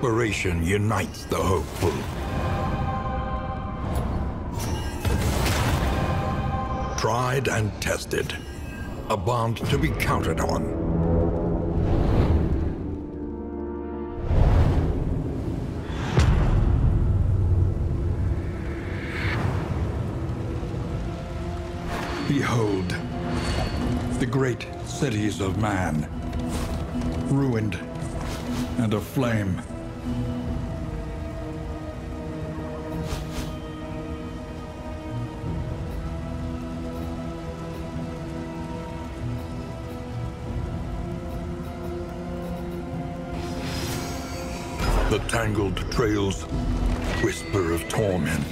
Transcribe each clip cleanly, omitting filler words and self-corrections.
Desperation unites the hopeful. Tried and tested. A bond to be counted on. Behold, the great cities of man, ruined and aflame. The tangled trails whisper of torment.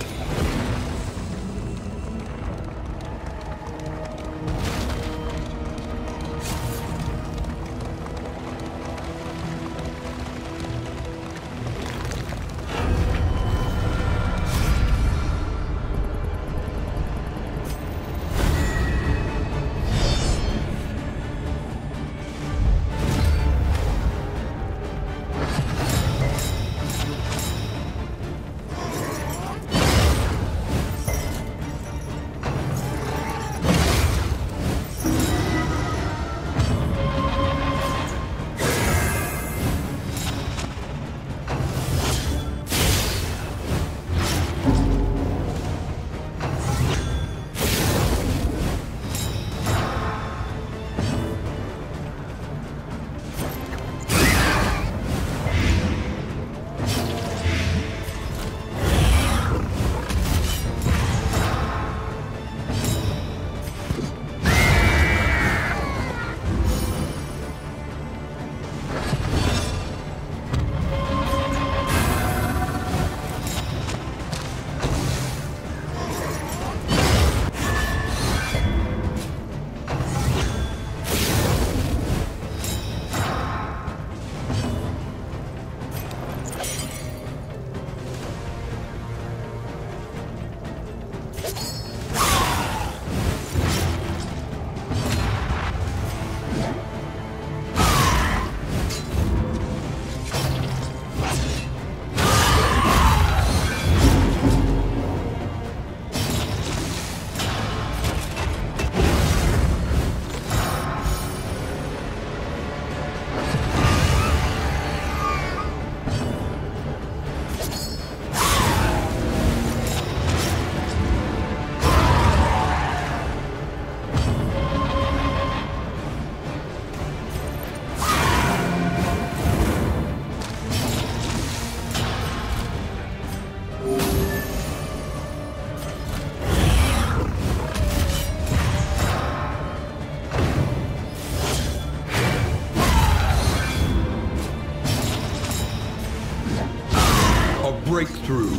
Breakthrough.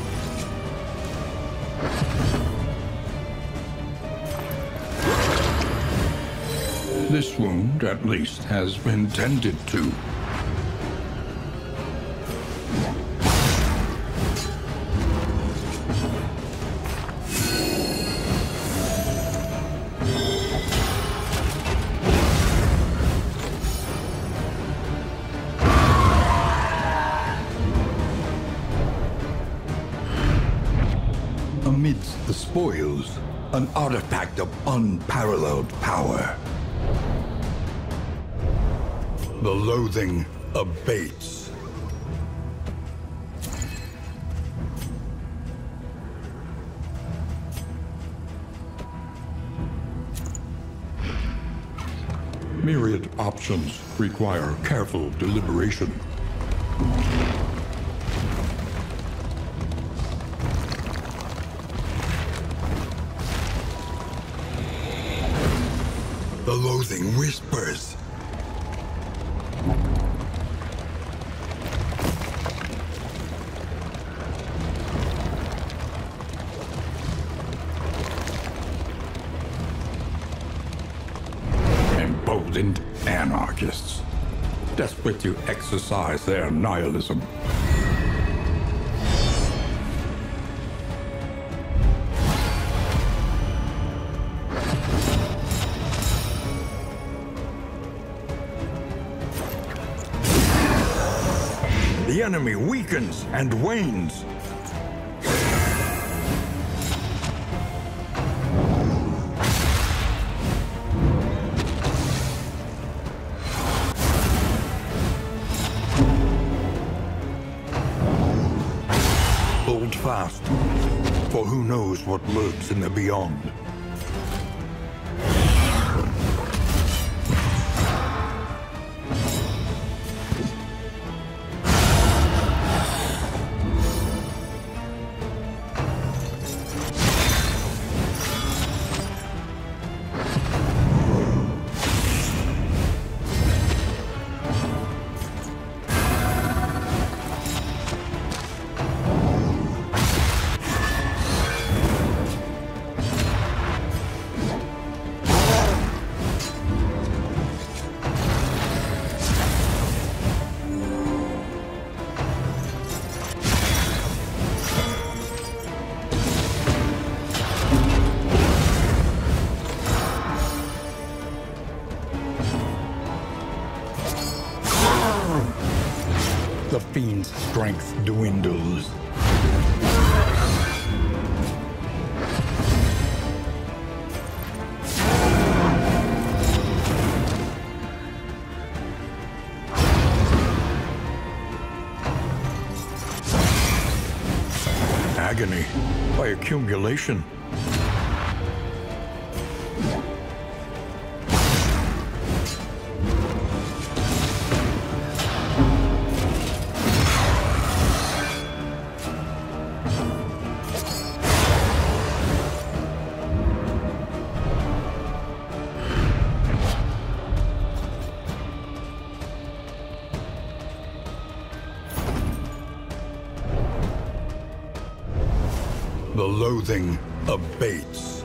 This wound, at least, has been tended to. Amidst the spoils, an artifact of unparalleled power. The loathing abates. Myriad options require careful deliberation. The loathing whispers. Emboldened anarchists, desperate to exercise their nihilism. The enemy weakens and wanes. Hold fast, for who knows what lurks in the beyond. The fiend's strength dwindles. Agony by accumulation. The loathing abates.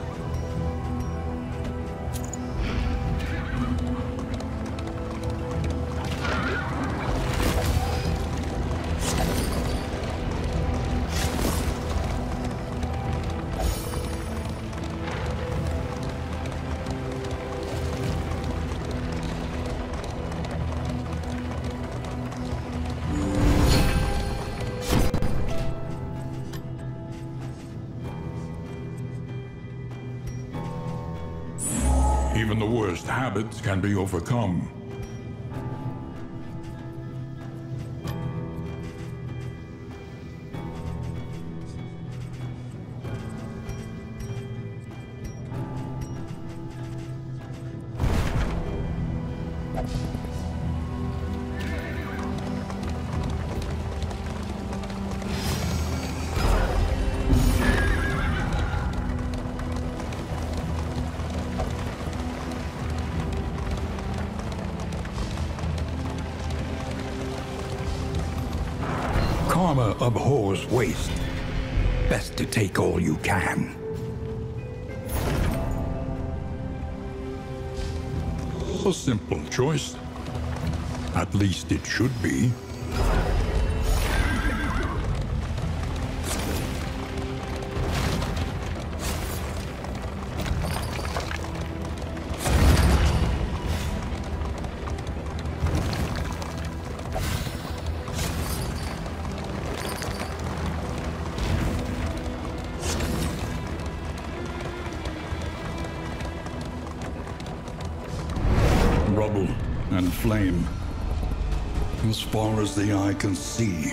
Even the worst habits can be overcome. Karma abhors waste. Best to take all you can. A simple choice. At least it should be. Rubble and flame, as far as the eye can see.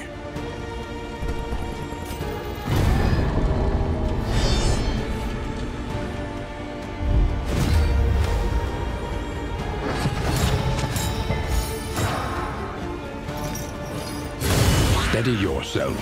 Steady yourself.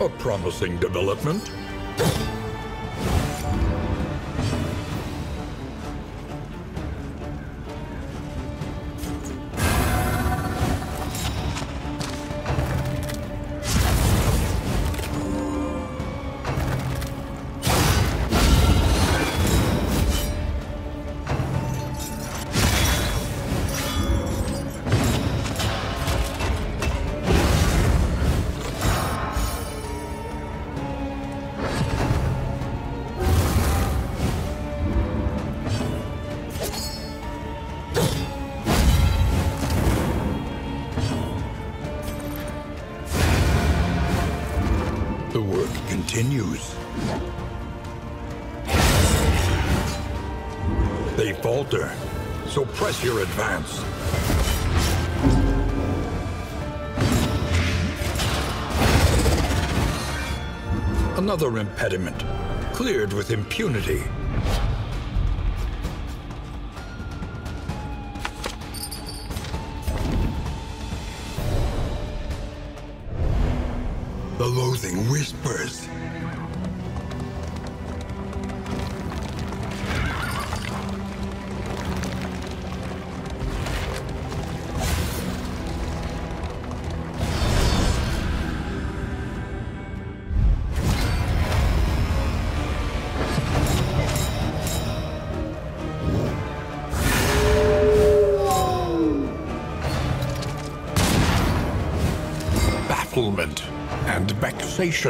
A promising development. The work continues. They falter, so press your advance. Another impediment, cleared with impunity. The loathing whispers. Bafflement and vexation.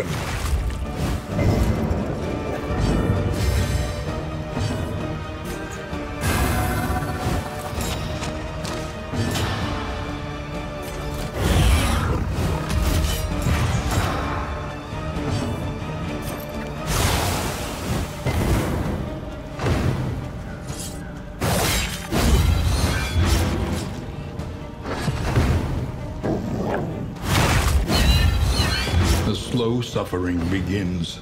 The slow suffering begins.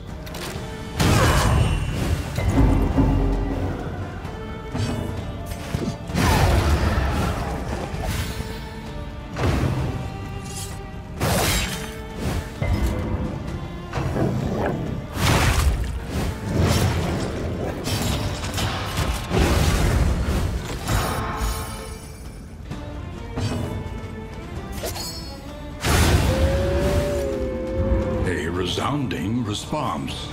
A resounding response.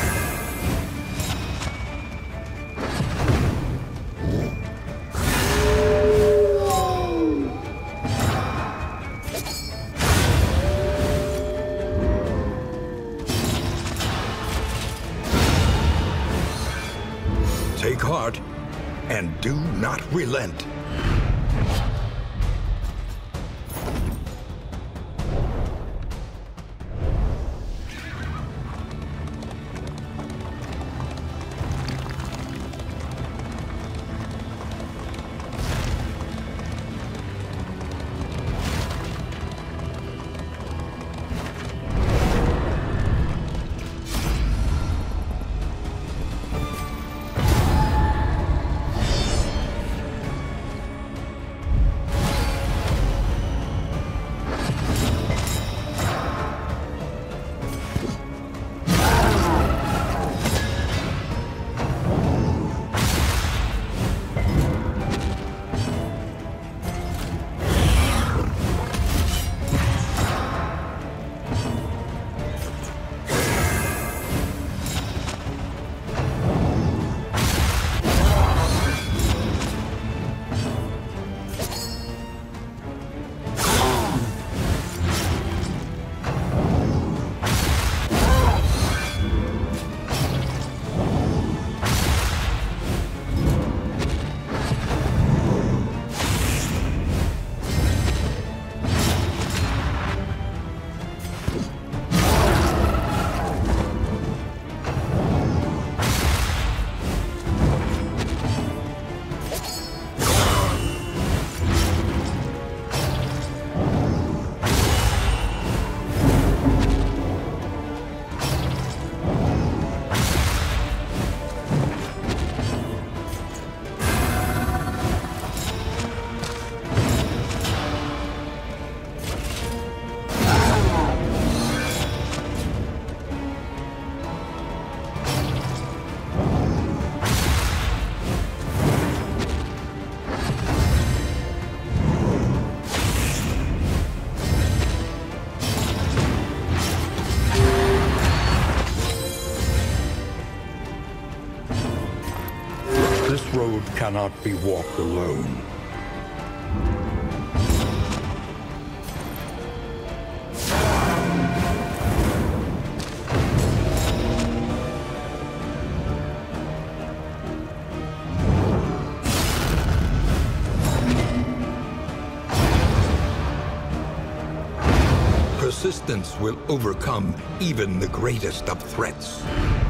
Take heart and do not relent. road cannot be walked alone. Persistence will overcome even the greatest of threats.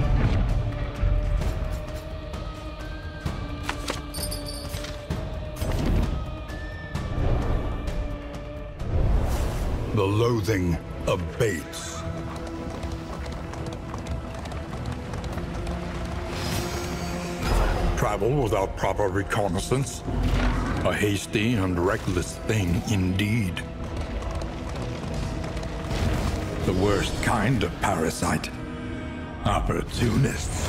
The loathing abates. Travel without proper reconnaissance? A hasty and reckless thing indeed. The worst kind of parasite. Opportunists.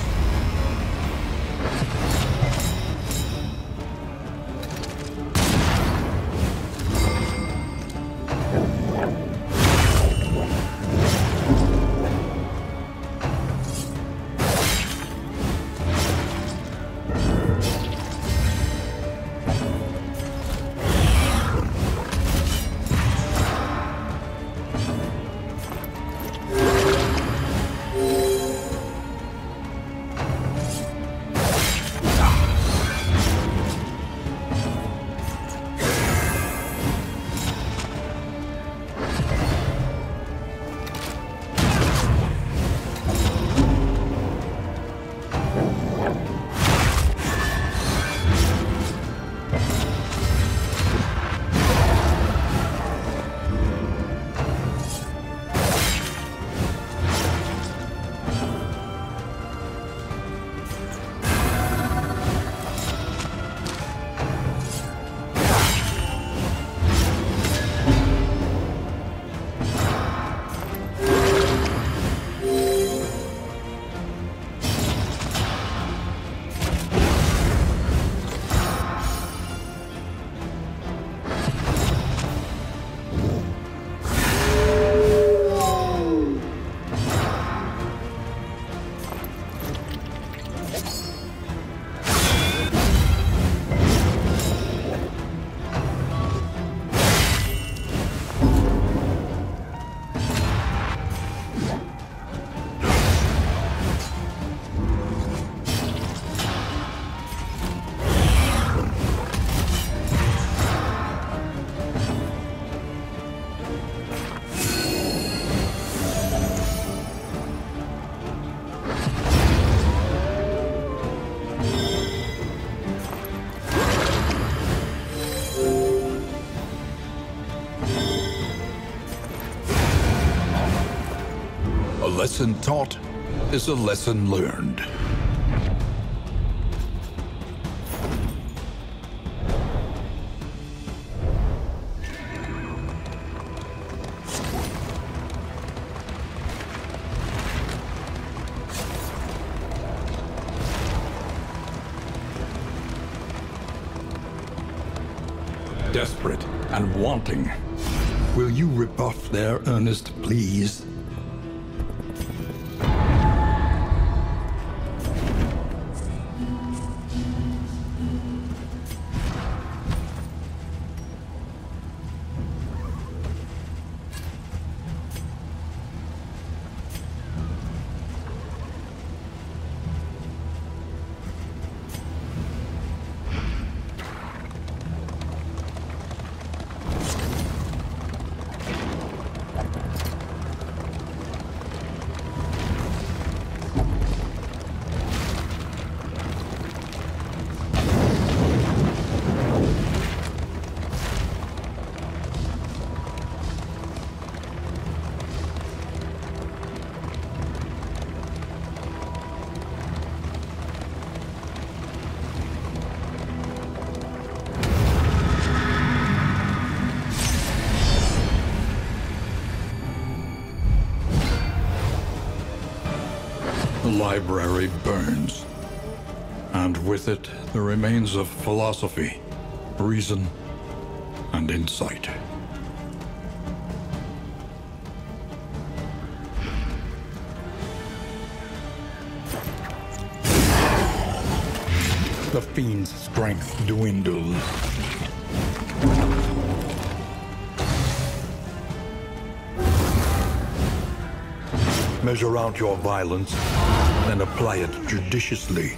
A lesson taught is a lesson learned. Desperate and wanting, will you rebuff their earnest pleas? The library burns, and with it the remains of philosophy, reason, and insight. The fiend's strength dwindles. Measure out your violence, then apply it judiciously.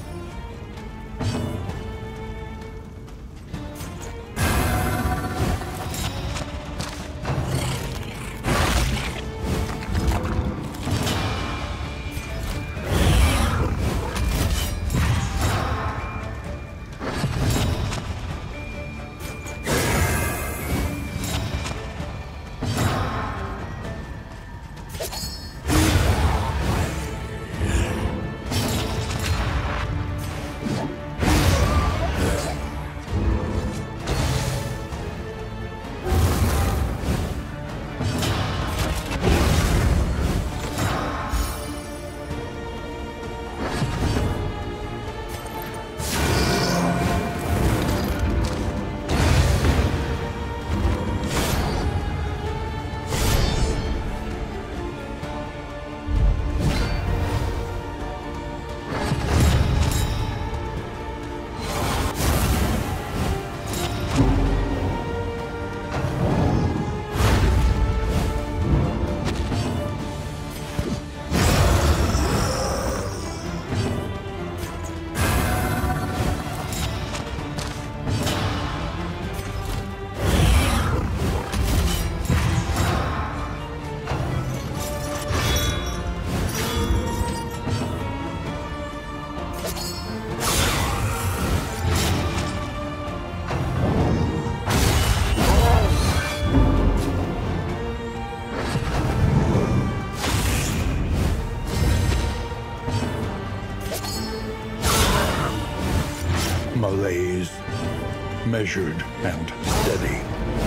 Malaise, measured and steady.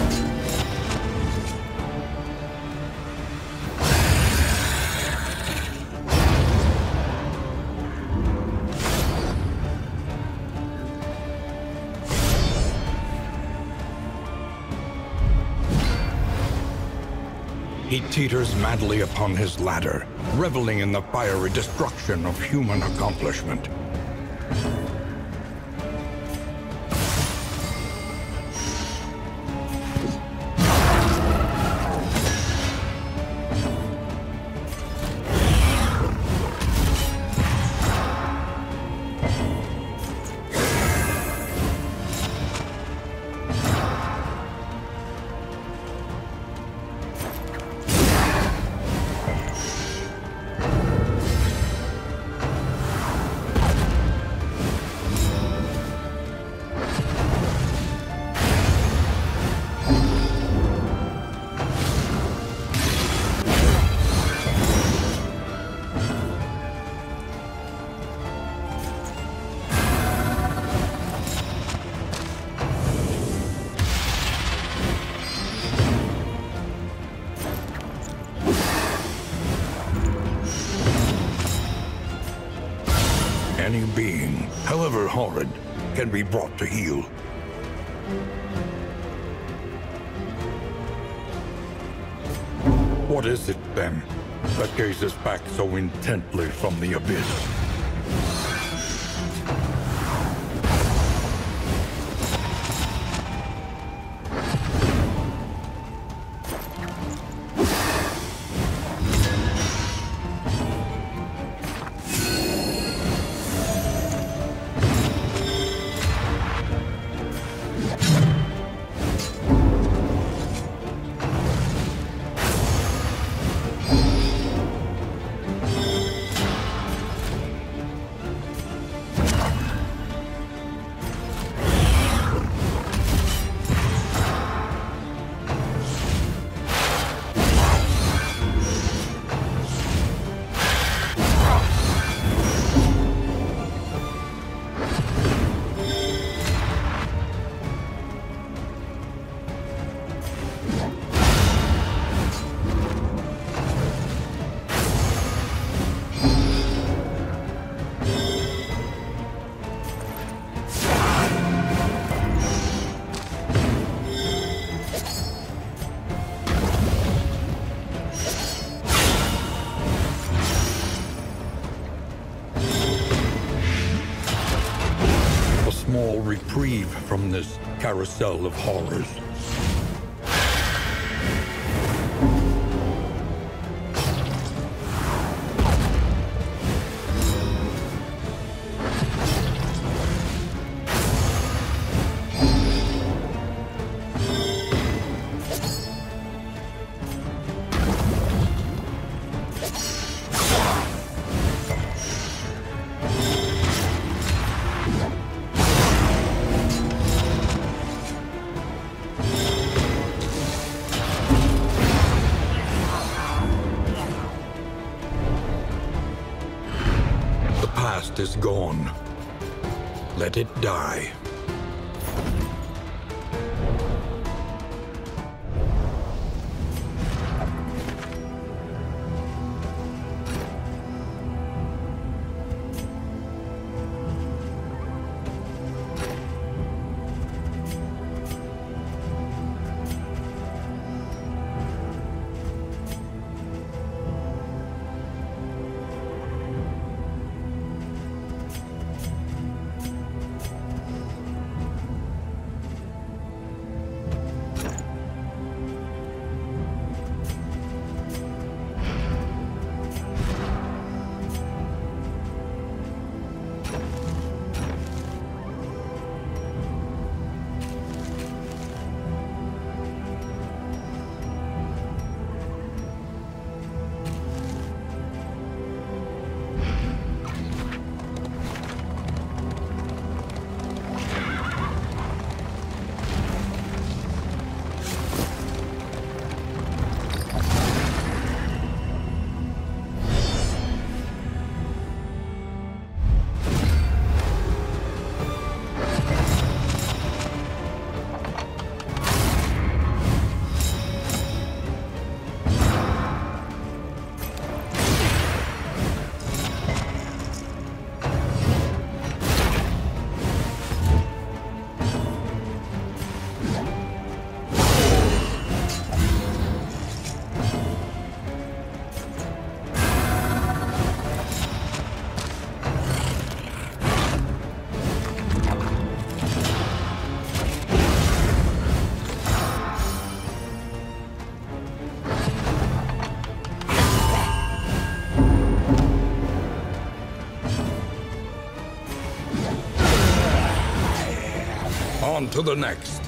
He teeters madly upon his ladder, reveling in the fiery destruction of human accomplishment. Any being, however horrid, can be brought to heel. What is it, then, that gazes back so intently from the abyss? small reprieve from this carousel of horrors. Is gone. Let it die. On to the next.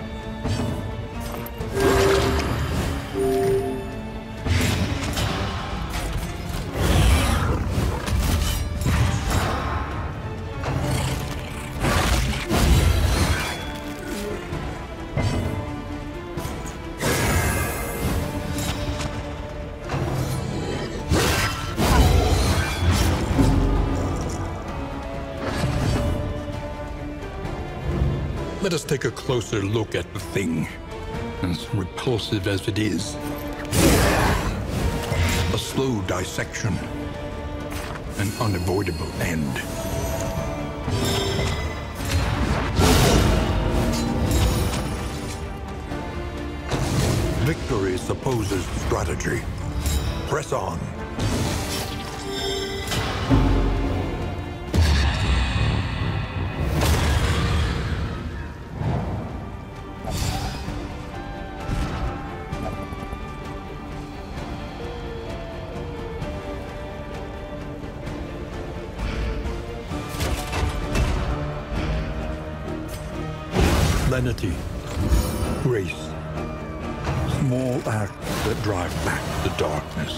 Let us take a closer look at the thing, as repulsive as it is. A slow dissection, an unavoidable end. Victory supposes strategy. Press on. Lenity, grace, small acts that drive back the darkness.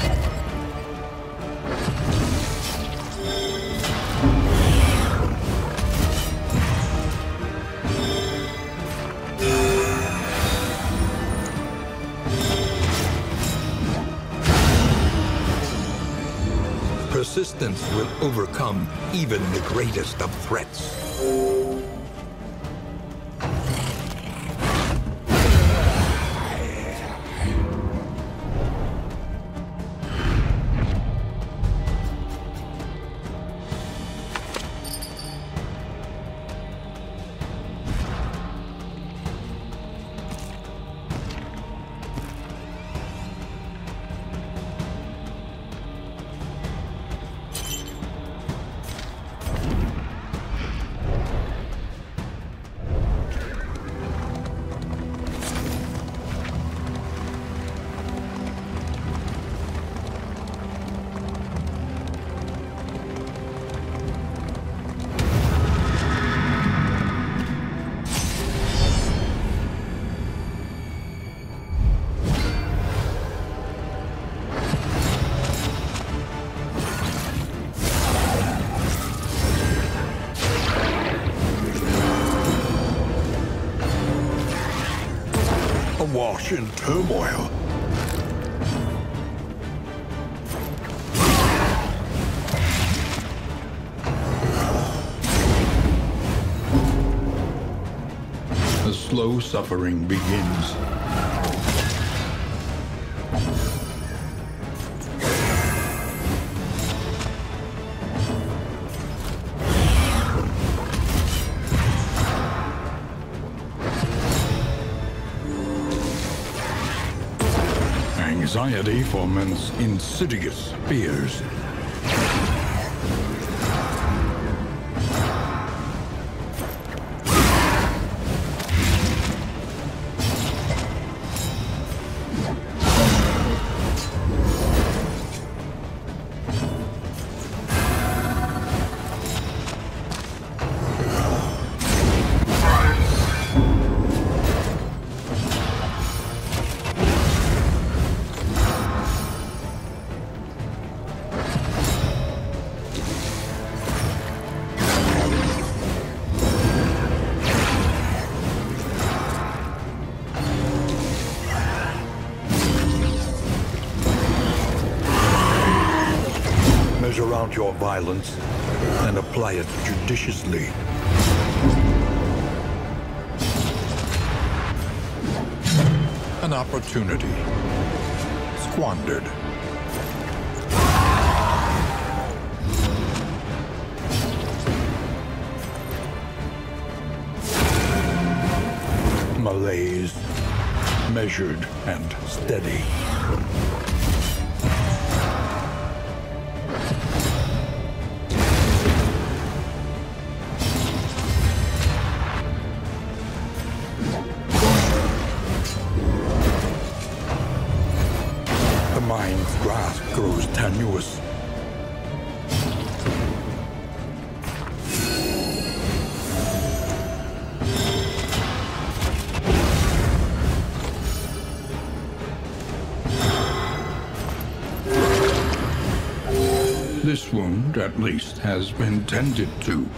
Persistence will overcome even the greatest of threats. awash in turmoil. The slow suffering begins. Anxiety foments insidious fears. Measure out your violence and apply it judiciously. An opportunity squandered. Malaise, measured and steady. The mind's grasp grows tenuous. This wound, at least, has been tended to.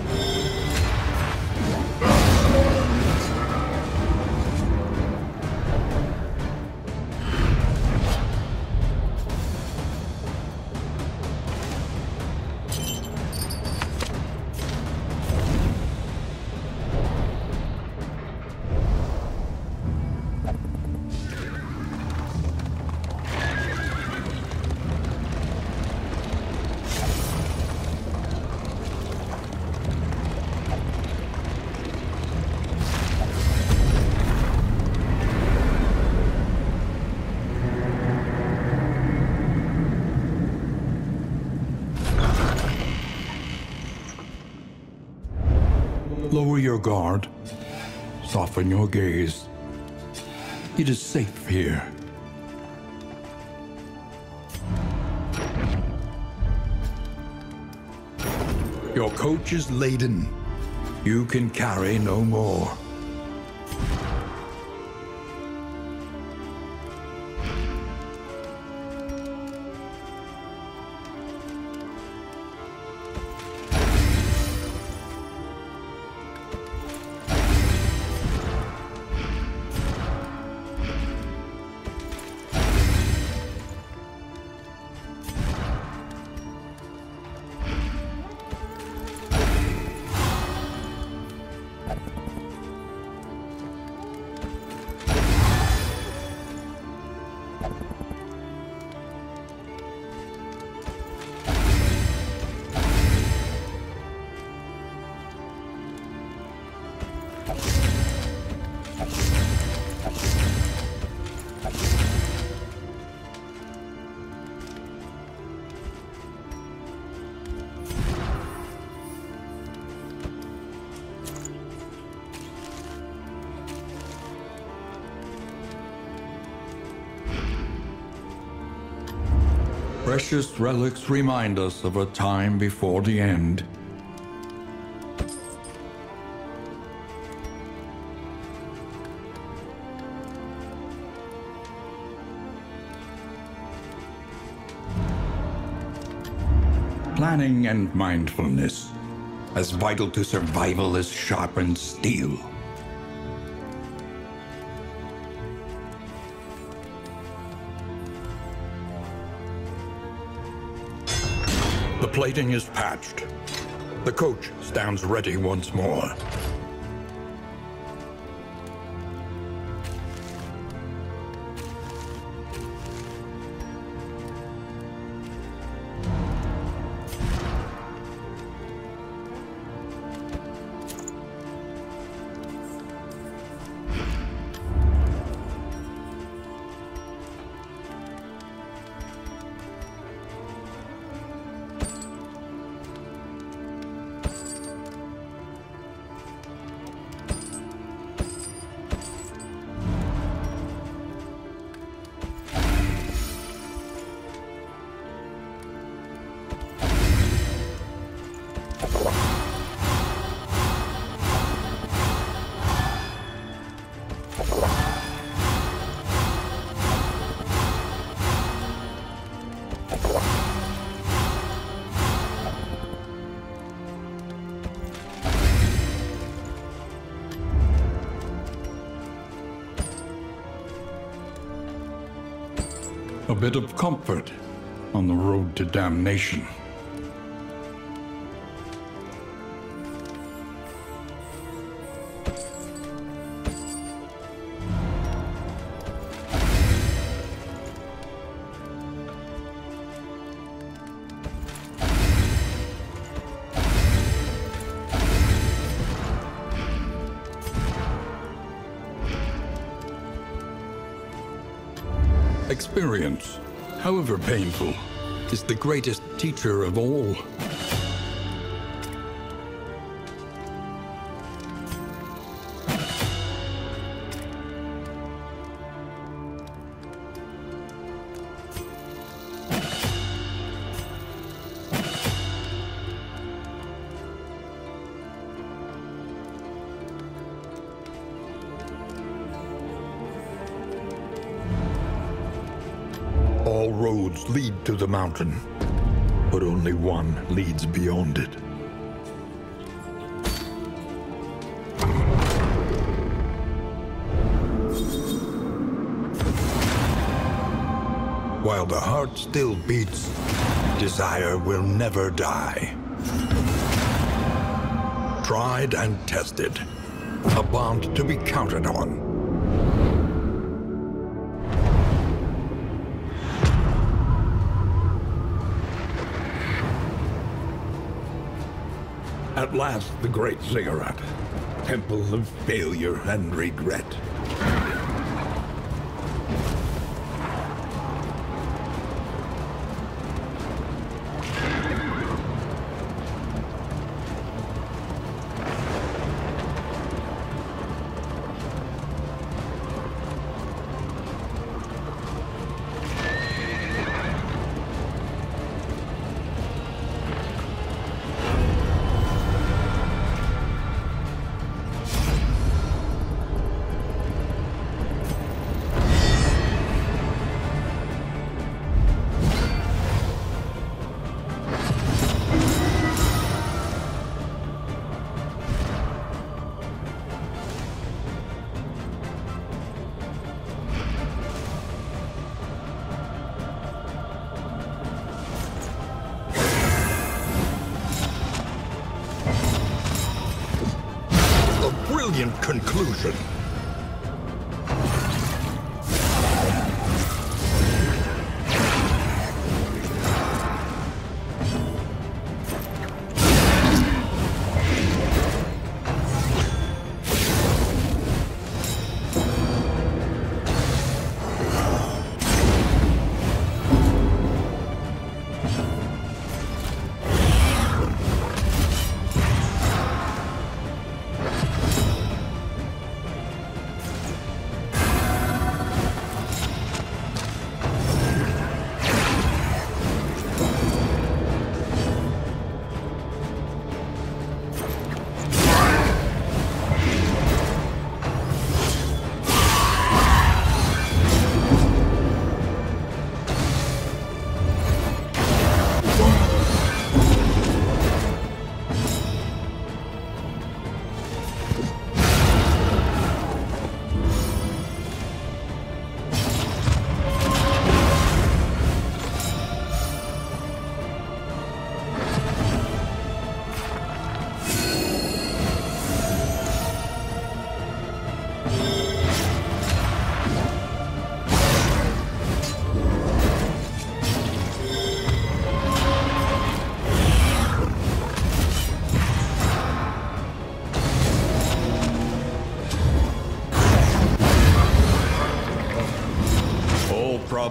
Lower your guard. Soften your gaze. It is safe here. Your coach is laden. You can carry no more. Precious relics remind us of a time before the end. Planning and mindfulness, as vital to survival as sharpened steel. The plating is patched. The coach stands ready once more. A bit of comfort on the road to damnation. Experience, however painful, is the greatest teacher of all. All roads lead to the mountain, but only one leads beyond it. While the heart still beats, desire will never die. Tried and tested, a bond to be counted on. At last, the great ziggurat, temple of failure and regret. Brilliant conclusion.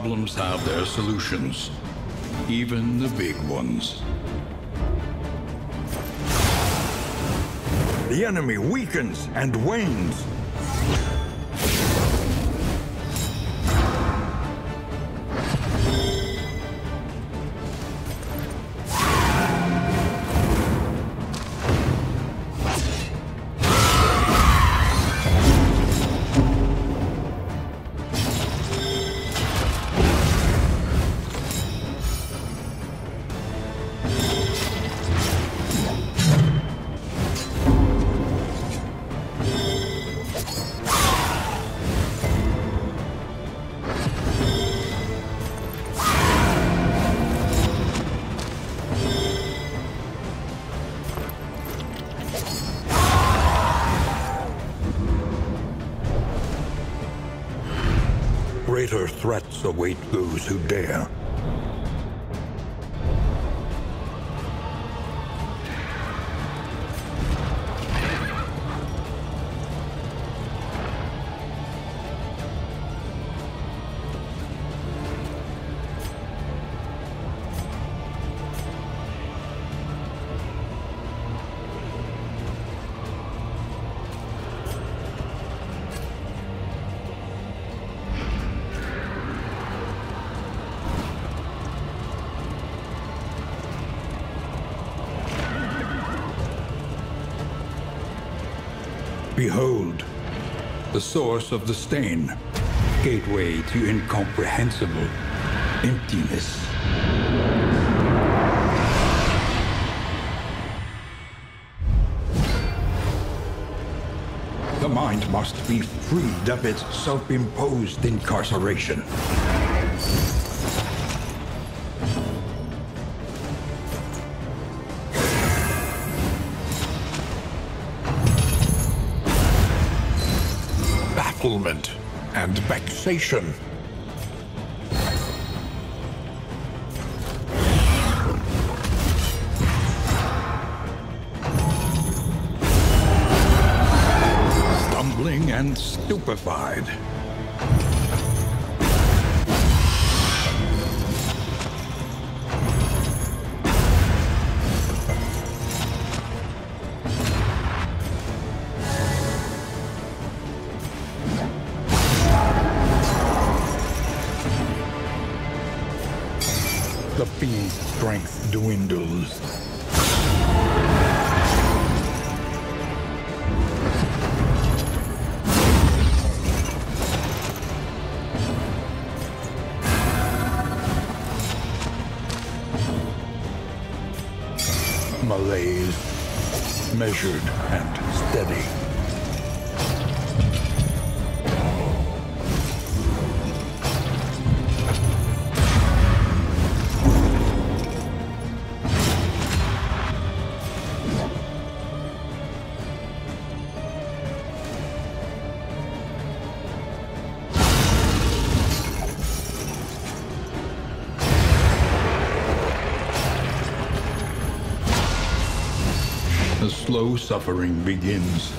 problems have their solutions, even the big ones. The enemy weakens and wanes. Greater threats await those who dare. Behold, the source of the stain, gateway to incomprehensible emptiness. The mind must be freed of its self-imposed incarceration. Bafflement and vexation. Stumbling and stupefied. The fiend's strength dwindles. Malaise, measured and steady. The slow suffering begins.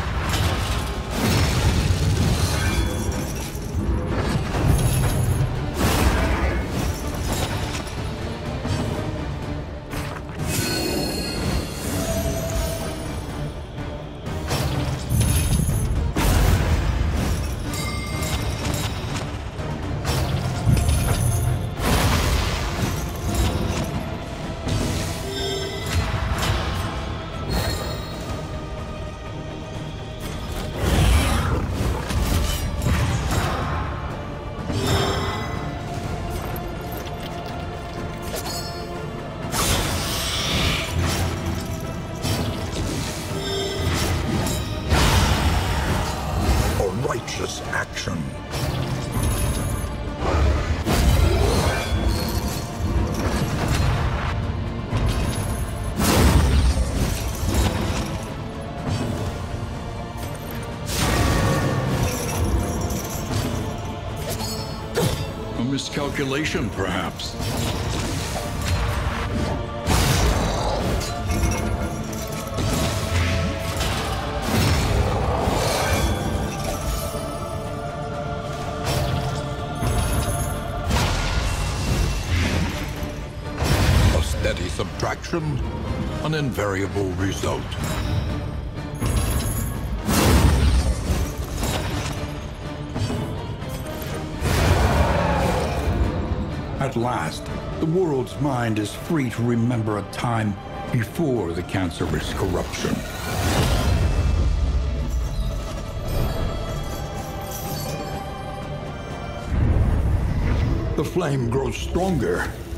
Righteous action. A miscalculation, perhaps. quality subtraction, an invariable result. At last, the world's mind is free to remember a time before the cancerous corruption. The flame grows stronger,